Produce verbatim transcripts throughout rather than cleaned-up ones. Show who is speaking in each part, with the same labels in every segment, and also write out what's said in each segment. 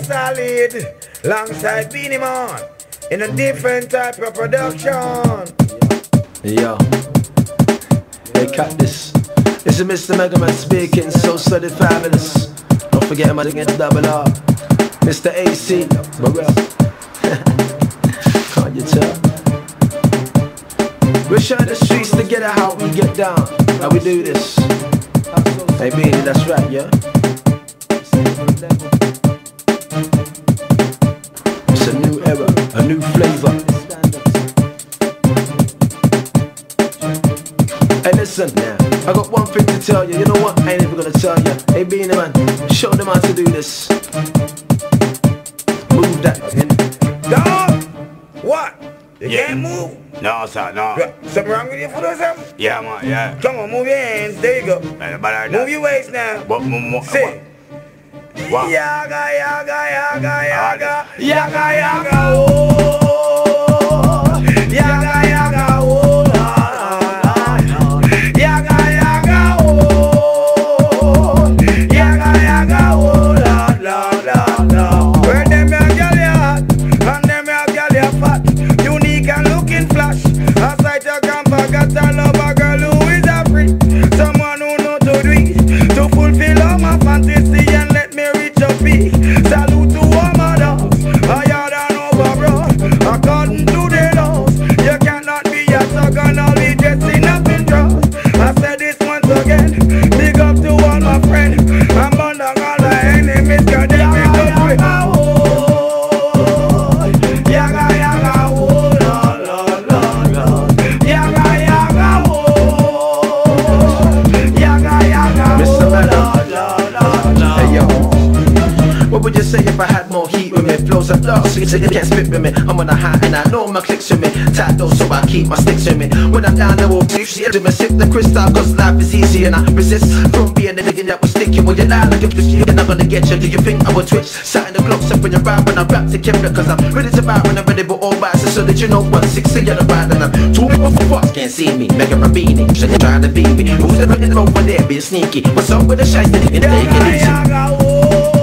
Speaker 1: solid, alongside Beenie Man, in a different type of production.
Speaker 2: Yo, hey, cut this. This is Mister Mega Man speaking, so solid, fabulous. Don't forget him against double R. Mister A C, Burrell. Can't you tell? We're showing the streets together how we get down, how we do this. Hey Beenie, that's right, yeah. It's a new era, a new flavor. Hey listen, yeah, I got one thing to tell you. You know what? I ain't even gonna tell you. Hey Beenie man, show them how to do this. Move that in.
Speaker 1: Dog! What? You
Speaker 3: Yeah.
Speaker 1: can't move?
Speaker 3: No, sir, no.
Speaker 1: Something wrong with your foot or something?
Speaker 3: Yeah, man, yeah.
Speaker 1: Come on, move your hands. There you go.
Speaker 3: But, but I
Speaker 1: Move your waist now.
Speaker 3: But, but,
Speaker 1: Sit.
Speaker 3: What?
Speaker 1: Yagga, yagga, yagga, yagga.
Speaker 3: Ah,
Speaker 1: Yagga, yagga, oh. Yagga, yagga, oh. Yagga, yagga, oh. Yagga, yagga, oh. Lord, Lord, Lord, Lord. Where them your girl you hot, and them your girl you fat. Unique and looking flash. A sight you can't forget. I love a girl who is a free. Someone who know to do it, to fulfill all my fantasy and let me reach a peak. Salute to all my dogs, higher than overbroad. According to the laws, you cannot be a thug and all be dressing up in drugs. I said this once again, big up to all my friends. I'm burn down all the enemies, cause they make us with. Yagga, yagga, oh, Lord, Lord, Lord, Lord. Yagga, yagga, oh. Yagga, yagga,
Speaker 2: Mister
Speaker 1: oh,
Speaker 2: Mega.
Speaker 1: Lord, Lord, Lord, Lord.
Speaker 2: Hey yo, what would you say if I had more heat with me? Flows are dark, so you say you can't spit with me. I'm on a high and I know my clicks with me. Tight though, so I keep my sticks with me. When I'm down, I will push you to me. Sip the crystal, cause life is easy and I resist from being the nigga that was sticky. When you lie like a fish, you're not gonna get you. Do you think I would twitch? Setting the clocks up when you ride when I rap together. Cause I'm ready to ride when I'm ready, but all bites. So that you know one sixty, you're the ride and I'm two people for fucks can't see me. Mega a Beenie, so they trying to beat me. Who's the nigga over there being sneaky? What's up with the shite that they take it easy?
Speaker 1: Yagga, oh.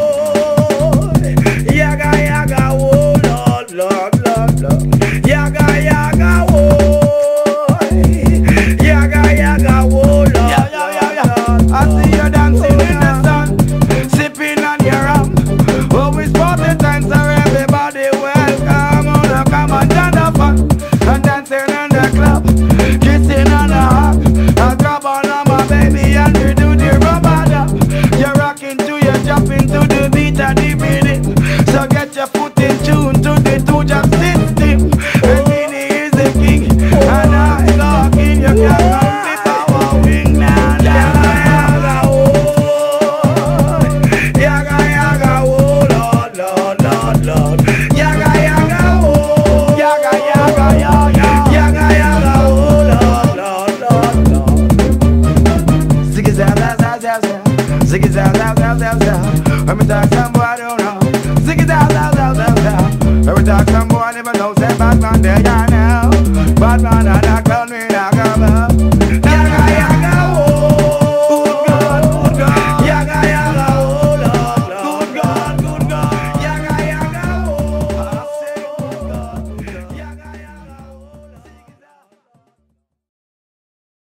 Speaker 1: Yagga, yagga, oh, Lord, Lord, Lord, Lord. Yagga, yagga, oh. Yagga, yagga, oh, Lord,
Speaker 3: Yeah, yeah, yeah, yeah.
Speaker 1: Lord, Lord. I see you dancing in the sun, sipping on your rum. Always party times are everybody welcome. On the come and join the fun, and dancing in the club, kissing on the hug. I grab on my baby and you do the rubber dub. You're rocking to, you're jumping to the beat of the rhythm. So get your foot in tune to the two-jump system. And Beenie is the king, and I go king. You can't come with our wing now. Yagga, yagga, oh. Yagga, yagga, oh, Lord, Lord, Lord, Lord. Yagga, yagga, oh. Yagga, yagga, yagga. Yagga, yagga, oh, Lord, Lord, Lord, Lord. Ziggy zav, zav, zav, zav, zav. Ziggy zav, zav, zav, zav, zav. When me talk some boy I don't know. Ziggy zav, zav, zav, zav, zav. When we talk some boy I never know. Say bad man there, yeah.